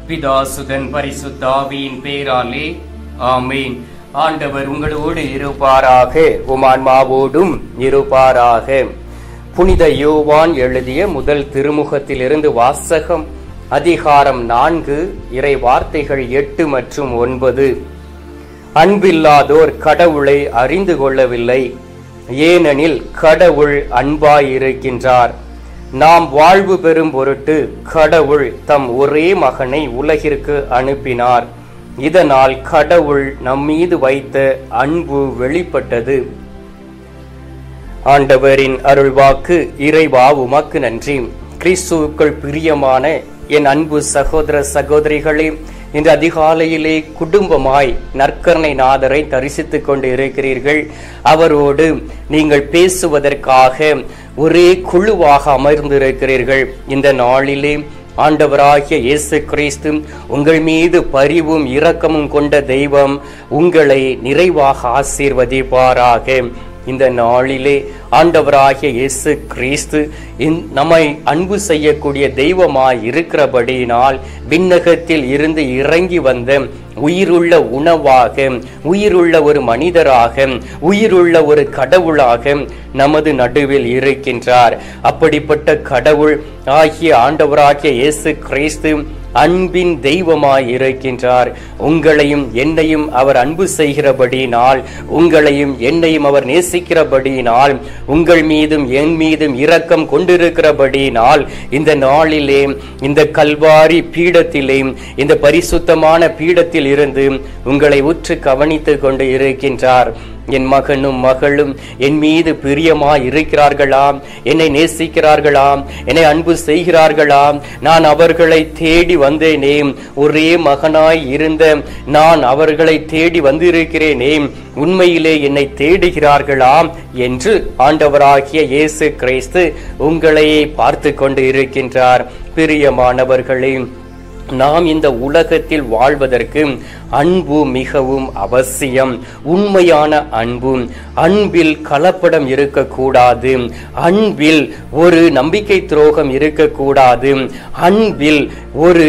பிதாசுதன் பரிசுத்த ஆவியின் பேராலே ஆமீன். ஆண்டவர் உங்களோடு இருப்பாராக, உமான்மாவோடும் இருப்பாராக. புனித யோவான் எழுதிய முதல் திருமுகத்திலிருந்து வாசகம். அதிகாரம் 4, இறை வார்த்தைகள் 8 மற்றும் 9. அன்பில்லாதோர் கடவுளை அறிந்து கொள்ளவில்லை, ஏனெனில் கடவுள் அன்பாயிருக்கின்றார். நாம் வாழ்வு பெறும் பொருட்டு கடவுள் தம் ஒரே மகனை உலகிற்கு அனுப்பினார். இதனால் கடவுள் நம்மீது வைத்த அன்பு வெளிப்பட்டது. ஆண்டவரின் அருள்வாக்கு. இறைவா உமக்கு நன்றி. கிறிஸ்துவுக்குள் பிரியமான என் அன்பு சகோதர சகோதரிகளே, இன்று அதிகாலையிலே குடும்பமாய் நற்கருணை நாதரை தரிசித்துக் கொண்டு இருக்கிறீர்கள். அவரோடு நீங்கள் பேசுவதற்காக ஒரே குழுவாக அமர்ந்திருக்கிறீர்கள். இந்த நாளிலே ஆண்டவராகிய இயேசு கிறிஸ்து உங்கள் மீது பரிவும் இரக்கமும் கொண்ட தெய்வம் உங்களை நிறைவாக ஆசீர்வதிப்பாராக. இந்த நாளிலே ஆண்டவராகிய இயேசு கிறிஸ்து நம்மை அன்பு செய்யக்கூடிய தெய்வமாய் இருக்கிறபடியினால் விண்ணகத்தில் இருந்து இறங்கி வந்த உயிருள்ள உணவாக, உயிருள்ள ஒரு மனிதராக, உயிருள்ள ஒரு கடவுளாக நமது நடுவில் இருக்கின்றார். அப்படிப்பட்ட கடவுள் ஆகிய ஆண்டவராகிய இயேசு கிறிஸ்து அன்பின் தெய்வமாய் இருக்கின்றார். உங்களையும் என்னையும் அவர் அன்பு செய்கிறபடியினால், உங்களையும் என்னையும் அவர் நேசிக்கிறபடியினால், உங்கள் மீதும் என் மீதும் இரக்கம் கொண்டிருக்கிறபடியினால் இந்த நாளிலே இந்த கல்வாரி பீடத்திலே, இந்த பரிசுத்தமான பீடத்தில் இருந்து உங்களை உற்று கவனித்துக் கொண்டு இருக்கின்றார். என் மகனும் மகளும் என் மீது பிரியமாய் இருக்கிறார்களாம், என்னை நேசிக்கிறார்களாம், என்னை அன்பு செய்கிறார்களாம். நான் அவர்களை தேடி வந்தேனே, ஒரே மகனாய் இருந்த நான் அவர்களை தேடி வந்திருக்கிறேனே, உண்மையிலே என்னை தேடுகிறார்களாம் என்று ஆண்டவராகிய இயேசு கிறிஸ்து உங்களையே பார்த்து கொண்டு இருக்கின்றார். பிரியமானவர்களே, நாம் இந்த உலகத்தில் வாழ்வதற்கு அன்பு மிகவும் அவசியம். உண்மையான அன்பு. அன்பில் கலப்படம் இருக்கக்கூடாது. அன்பில் ஒரு நம்பிக்கை துரோகம் இருக்கக்கூடாது. அன்பில் ஒரு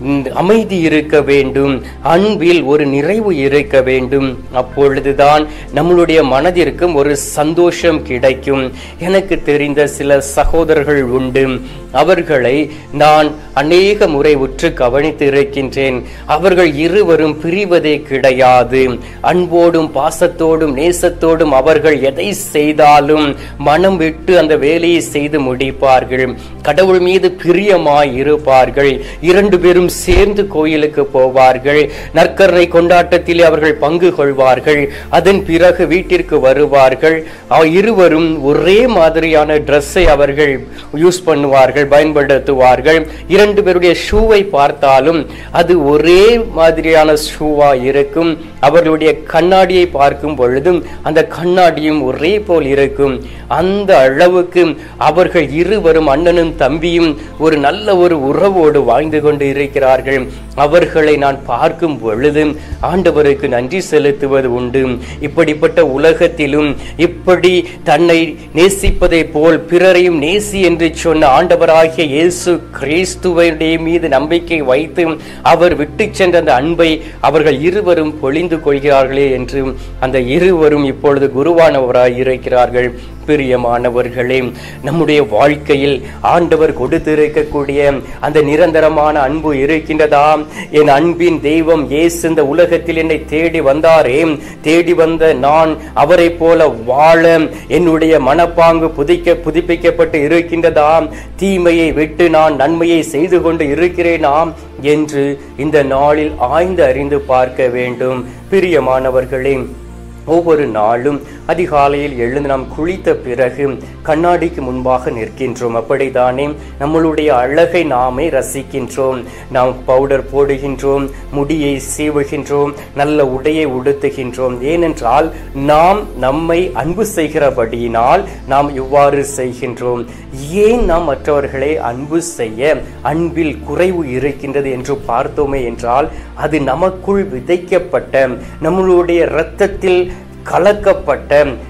அமைதி இருக்க வேண்டும். அன்பில் ஒரு நிறைவு இருக்க வேண்டும். அப்பொழுதுதான் நம்மளுடைய மனதிற்கும் ஒரு சந்தோஷம் கிடைக்கும். எனக்கு தெரிந்த சில சகோதரர்கள் உண்டு. அவர்களை நான் அநேக முறை உற்று கவனித்து இருக்கின்றேன். அவர்கள் இருவரும் பிரிவதே கிடையாது. அன்போடும் பாசத்தோடும் நேசத்தோடும் அவர்கள் எதை செய்தாலும் மனம் விட்டு அந்த வேலையை செய்து முடிப்பார்கள். கடவுள் மீது பிரியமாய் இருப்பார்கள். 2 பேரும் சேர்ந்து கோயிலுக்கு போவார்கள். நற்கருணை கொண்டாட்டத்திலே அவர்கள் பங்கு கொள்வார்கள். அதன் பிறகு வீட்டிற்கு வருவார்கள். இருவரும் ஒரே மாதிரியான டிரெஸ்ஸை அவர்கள் யூஸ் பண்ணுவார்கள், பயன்படுத்துவார்கள். 2 பேருடைய ஷூவை பார்த்தாலும் அது ஒரே மாதிரியான ஷூவா இருக்கும். அவர்களுடைய கண்ணாடியை பார்க்கும் பொழுதும் அந்த கண்ணாடியும் ஒரே போல் இருக்கும். அந்த அளவுக்கு அவர்கள் இருவரும் அண்ணனும் தம்பியும் ஒரு நல்ல ஒரு உறவோடு வாழ்ந்து கொண்டு இருக்கிறார்கள். அவர்களை நான் பார்க்கும் பொழுது ஆண்டவருக்கு நன்றி செலுத்துவது உண்டு. இப்படிப்பட்ட உலகத்திலும் இப்படி தன்னை நேசிப்பதை போல் பிறரையும் நேசி என்று சொன்ன ஆண்டவராகிய இயேசு கிறிஸ்துவையுடைய மீது நம்பிக்கை வைத்து அவர் விட்டு சென்ற அந்த அன்பை அவர்கள் இருவரும் பொழிந்து கொள்கிறார்களே என்று அந்த இருவரும் இப்பொழுது குருவானவராய் இருக்கிறார்கள். பிரியமானவர்களே, நம்முடைய வாழ்க்கையில் ஆண்டவர் கொடுத்திருக்கக்கூடிய அந்த நிரந்தரமான அன்பு இருக்கின்றதா? என் அன்பின் தெய்வம் இயேசு இந்த உலகத்தில் என்னை தேடி வந்தாரே, தேடி வந்த நான் அவரை போல வாழ என்னுடைய மனப்பாங்கு புதுப்பிக்கப்பட்டு இருக்கின்றதா? தீமையை விட்டு நான் நன்மையை செய்து கொண்டு இருக்கிறேனாம் என்று இந்த நாளில் ஆய்ந்து அறிந்து பார்க்க வேண்டும். பிரியமானவர்களே, ஒவ்வொரு நாளும் அதிகாலையில் எழுந்து நாம் குளித்த பிறகு கண்ணாடிக்கு முன்பாக நிற்கின்றோம். அப்படித்தானே நம்மளுடைய அழகை நாமே ரசிக்கின்றோம். நாம் பவுடர் போடுகின்றோம், முடியை சீவுகின்றோம், நல்ல உடையை உடுத்துகின்றோம். ஏனென்றால் நாம் நம்மை அன்பு செய்கிறபடியினால் நாம் இவ்வாறு செய்கின்றோம். ஏன் நாம் மற்றவர்களை அன்பு செய்ய அன்பில் குறைவு இருக்கின்றது என்று பார்த்தோமே என்றால், அது நமக்குள் விதைக்கப்பட்ட, நம்மளுடைய இரத்தத்தில் கலக்கப்பட்ட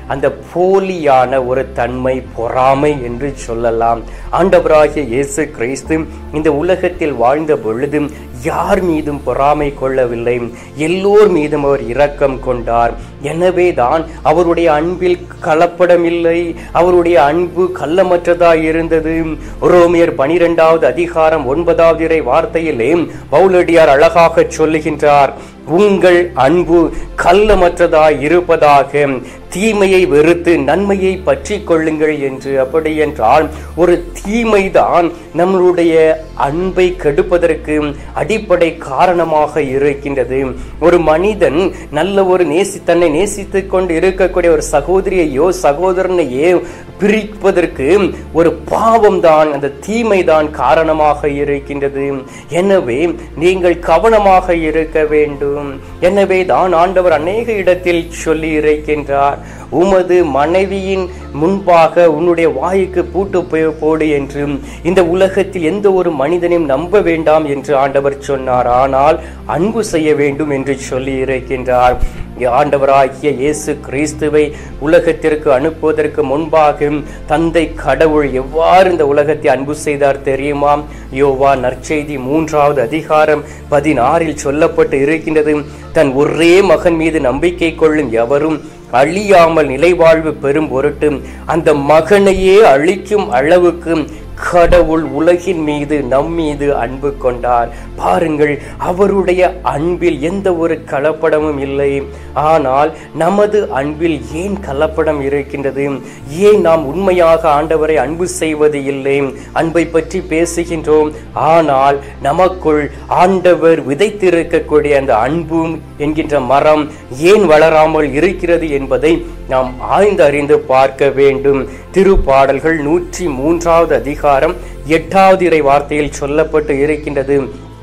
அந்த போலியான ஒரு தன்மை, பொறாமை என்று சொல்லலாம். ஆண்டவராகிய இயேசு கிறிஸ்து இந்த உலகத்தில் வாழ்ந்த பொழுது யார் மீதும் பொறாமை கொள்ளவில்லை, எல்லோர் மீதும் அவர் இரக்கம் கொண்டார். எனவே தான் அவருடைய அன்பில் கலப்படமில்லை, அவருடைய அன்பு கள்ளமற்றதாய் இருந்தது. ரோமியர் 12வது அதிகாரம் 9வது இறை வார்த்தையிலே பவுலடியார் அழகாக சொல்லுகின்றார், உங்கள் அன்பு கள்ளமற்றதாய் இருப்பதாக, தீமையை வெறுத்து நன்மையை பற்றி கொள்ளுங்கள் என்று. அப்படி என்றால் ஒரு தீமைதான் நம்மளுடைய அன்பை கெடுப்பதற்கு அடிப்படை காரணமாக இருக்கின்றது. ஒரு மனிதன் நல்ல ஒரு தன்னை நேசித்துக் கொண்டு இருக்கக்கூடிய ஒரு சகோதரியையோ சகோதரனையோ பிரிப்பதற்கு ஒரு பாவம் தான், அந்த தீமை தான் காரணமாக இருக்கின்றது. எனவே நீங்கள் கவனமாக இருக்க வேண்டும். எனவே தான் ஆண்டவர் அநேக இடத்தில் சொல்லி இருக்கின்றார், உமது மனைவியின் முன்பாக உன்னுடைய வாய்க்கு பூட்டு போடு என்று. இந்த உலகத்தில் எந்த ஒரு மனிதனையும் நம்ப வேண்டாம் என்று ஆண்டவர் சொன்னார், ஆனால் அன்பு செய்ய வேண்டும் என்று சொல்லி இருக்கின்றார். ஆண்டவராகிய இயேசு கிறிஸ்துவை உலகத்திற்கு அனுப்புவதற்கு முன்பாக தந்தை கடவுள் எவ்வாறு இந்த உலகத்தை அன்பு செய்தார் தெரியுமா? யோவான் நற்செய்தி 3வது அதிகாரம் 16இல் சொல்லப்பட்டு இருக்கின்றது, தன் ஒரே மகன் மீது நம்பிக்கை கொள்ளும் எவரும் அழியாமல் நிலைவாழ்வு பெறும் பொருட்டு அந்த மகனையே அழிக்கும் அளவுக்கு கடவுள் உலகின் மீது நம் மீது அன்பு கொண்டார். பாருங்கள், அவருடைய அன்பில் எந்த ஒரு கலப்படமும் இல்லை. ஆனால் நமது அன்பில் ஏன் கலப்படம் இருக்கின்றது? ஏன் நாம் உண்மையாக ஆண்டவரை அன்பு செய்வது இல்லை? அன்பை பற்றி பேசுகின்றோம், ஆனால் நமக்குள் ஆண்டவர் விதைத்திருக்கக்கூடிய அந்த அன்பு என்கின்ற மரம் ஏன் வளராமல் இருக்கிறது என்பதை நாம் ஆய்ந்து அறிந்து பார்க்க வேண்டும். திருப்பாடல்கள் 103வது அதிகாரம் 8வது இறை வார்த்தையில் சொல்லப்பட்டு இருக்கின்றது,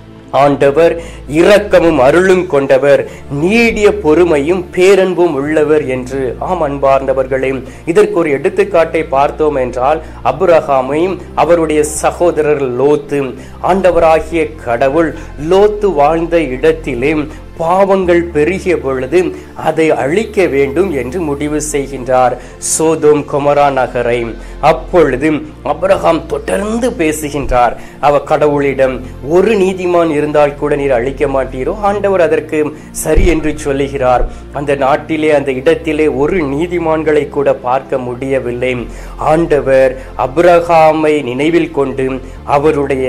ஆண்டவர் இரக்கமும் அருளும் கொண்டவர், நீடிய பொறுமையும் பேரன்பும் உள்ளவர் என்று. ஆம் அன்பார்ந்தவர்களே, இதற்கு ஒரு எடுத்துக்காட்டை பார்த்தோம் என்றால் அப்ரஹாமையும் அவருடைய சகோதரர் லோத்து. ஆண்டவராகிய கடவுள் லோத்து வாழ்ந்த இடத்திலே பாவங்கள் பெருகிய பொழுது அதை அழிக்க வேண்டும் என்று முடிவு செய்கின்றார், சோதோம் கொமரா நகரை. அப்பொழுது அப்ரஹாம் தொடர்ந்து பேசுகின்றார் கடவுளிடம், ஒரு நீதிமான் இருந்தால் கூட நீர் அழிக்க மாட்டீரோ? ஆண்டவர் அதற்கு சரி என்று சொல்லுகிறார். அந்த நாட்டிலே அந்த இடத்திலே ஒரு நீதிமான்களை கூட பார்க்க முடியவில்லை. ஆண்டவர் அப்ரஹாமை நினைவில் கொண்டு அவருடைய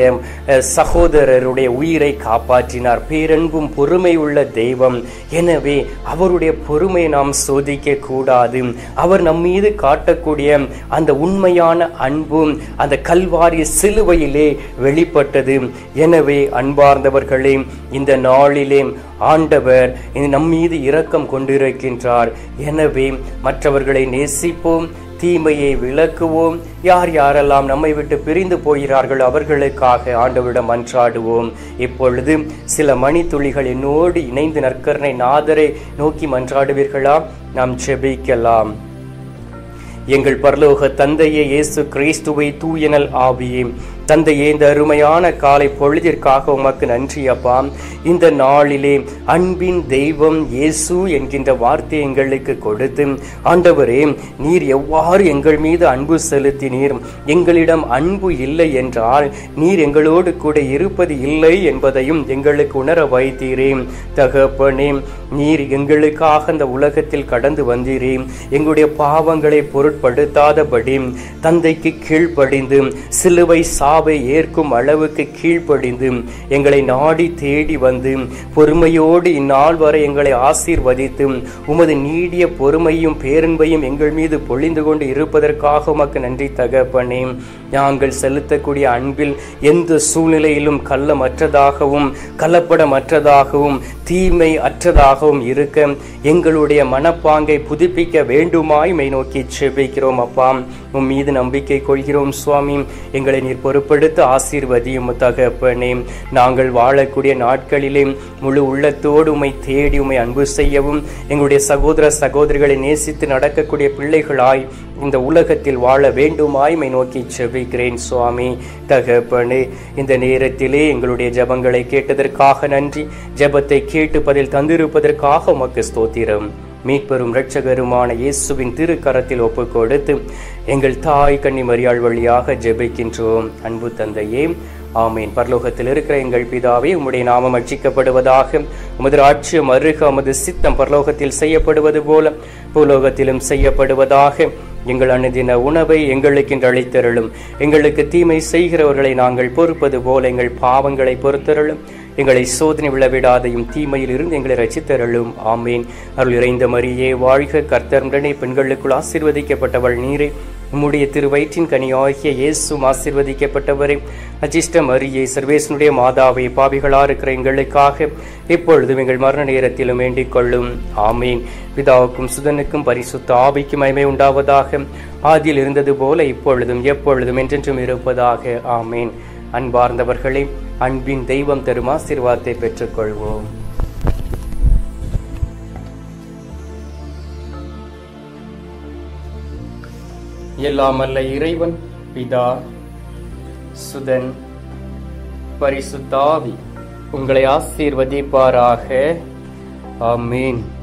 சகோதரருடைய உயிரை காப்பாற்றினார். பேரன்பும் பொறுமை உள்ள தெய்வம். எனவே அவருடைய பொறுமையை நாம் சோதிக்க கூடாது. அவர் நம் மீது காட்டக்கூடிய அந்த உண்மையான அன்பும் அந்த கல்வாரி சிலுவையிலே வெளிப்பட்டது. எனவே அன்பார்ந்தவர்களே, இந்த நாளிலே ஆண்டவர் நம் மீது இரக்கம் கொண்டிருக்கின்றார். எனவே மற்றவர்களை நேசிப்போம், தீமையை விலக்குவோம். யார் யாரெல்லாம் நம்மை விட்டு பிரிந்து போகிறார்கள் அவர்களுக்காக ஆண்டவரிடம் மன்றாடுவோம். இப்பொழுது சில மணித்துளிகள் என்னோடு இணைந்து நற்கருணை நாதரை நோக்கி மன்றாடுவீர்களா? நாம் ஜெபிக்கலாம். எங்கள் பரலோக தந்தையே, இயேசு கிறிஸ்துவை தூயனல் ஆவியே, தந்தையே, இந்த அருமையான காலை பொழுதிற்காக உமக்கு நன்றி அப்பா. இந்த நாளிலே அன்பின் தெய்வம் இயேசு என்கின்ற வார்த்தை எங்களுக்கு கொடுத்து ஆண்டவரே, நீர் எவ்வாறு எங்கள் மீது அன்பு செலுத்தினீர், எங்களிடம் அன்பு இல்லை என்றால் நீர் எங்களோடு கூட இருப்பது இல்லை என்பதையும் எங்களுக்கு உணர வைத்தீரே. தகப்பனே, நீர் எங்களுக்காக அந்த உலகத்தில் கடந்து வந்தீரே. எங்களுடைய பாவங்களை பொருட்படுத்தாதபடி தந்தைக்கு கீழ்ப்படிந்து சிலுவை சாவை ஏற்கும் அளவுக்கு கீழ்ப்படிந்து எங்களை நாடி தேடி வந்து பொறுமையோடு இந்நாள் வரை எங்களை ஆசீர்வதித்து உமது நீடிய பொறுமையும் பேரன்பையும் எங்கள் மீது பொழிந்து கொண்டு இருப்பதற்காக உமக்கு நன்றி தகப்பனே. நாங்கள் செலுத்தக்கூடிய அன்பில் எந்த சூழ்நிலையிலும் கள்ளமற்றதாகவும் கலப்படமற்றதாகவும் தீமை அற்றதாகவும் இருக்க எங்களுடைய மனப்பாங்கை புதுப்பிக்க வேண்டுமாய் மை நோக்கி செபிக்கிறோம் அப்பா. உம் மீது நம்பிக்கை கொள்கிறோம் சுவாமி. எங்களை நீர் பொறுப்படுத்த ஆசீர்வதியும் தகப்பனே. நாங்கள் வாழக்கூடிய நாட்களிலே முழு உள்ளத்தோடு உம்மை தேடி உம்மை அன்பு செய்யவும், எங்களுடைய சகோதர சகோதரிகளை நேசித்து நடக்கக்கூடிய பிள்ளைகளாய் இந்த உலகத்தில் வாழ வேண்டுமாய் மை நோக்கி செபிக்கிறேன் சுவாமி. தகப்பனே, இந்த நேரத்திலே எங்களுடைய ஜெபங்களை கேட்டதற்காக நன்றி. ஜெபத்தை கேட்டு பதில் தந்திருப்பதற்காக உமக்கு ஸ்தோத்திரம். மீட்பெரும் இரட்சகருமான இயேசுவின் திருக்கரத்தில் ஒப்புக் கொடுத்து எங்கள் தாய் கன்னி மரியாள் வழியாக ஜெபிக்கின்றோம். அன்பு தந்தையே, ஆமீன். பரலோகத்தில் இருக்கிற எங்கள் பிதாவே, உம்முடைய நாமம் அர்ச்சிக்கப்படுவதாக. உமது ராஜ்யம் அருக, உமது சித்தம் பரலோகத்தில் செய்யப்படுவது போல பூலோகத்திலும் செய்யப்படுவதாக. எங்கள் அனுதின உணவை எங்களுக்கு இன்று அளித்தருளும். எங்களுக்கு தீமை செய்கிறவர்களை நாங்கள் பொறுப்பது போல எங்கள் பாவங்களை பொறுத்தருளும். எங்களை சோதனை விழவிடாதையும் தீமையில் இருந்து எங்களை ரட்சித்தருளும். ஆமீன். அருள் இறைந்த மரியே வாழ்க, கர்த்தருடனே பெண்களுக்குள் ஆசீர்வதிக்கப்பட்டவள் நீரே. உம்முடைய திருவயிற்றின் கனியாகிய இயேசுவும் ஆசீர்வதிக்கப்பட்டவரே. அஜிஷ்ட மரியே, சர்வேசனுடைய மாதாவே, பாவிகளா இருக்கிற எங்களுக்காக இப்பொழுதும் எங்கள் மரண நேரத்திலும் வேண்டிக் கொள்ளும். ஆமீன். பிதாவுக்கும் சுதனுக்கும் பரிசுத்த ஆவிக்கும் மகிமை உண்டாவதாக. ஆதியில் இருந்தது போல இப்பொழுதும் எப்பொழுதும் என்றென்றும் இருப்பதாக. ஆமீன். அன்பார்ந்தவர்களே, அன்பின் தெய்வம் தரும் ஆசீர்வாதத்தை பெற்றுக்கொள்வோம். எல்லாம் அல்ல இறைவன் பிதா, சுதன், பரிசுத்த ஆவி உங்களை ஆசீர்வதிப்பாராக. ஆமீன்.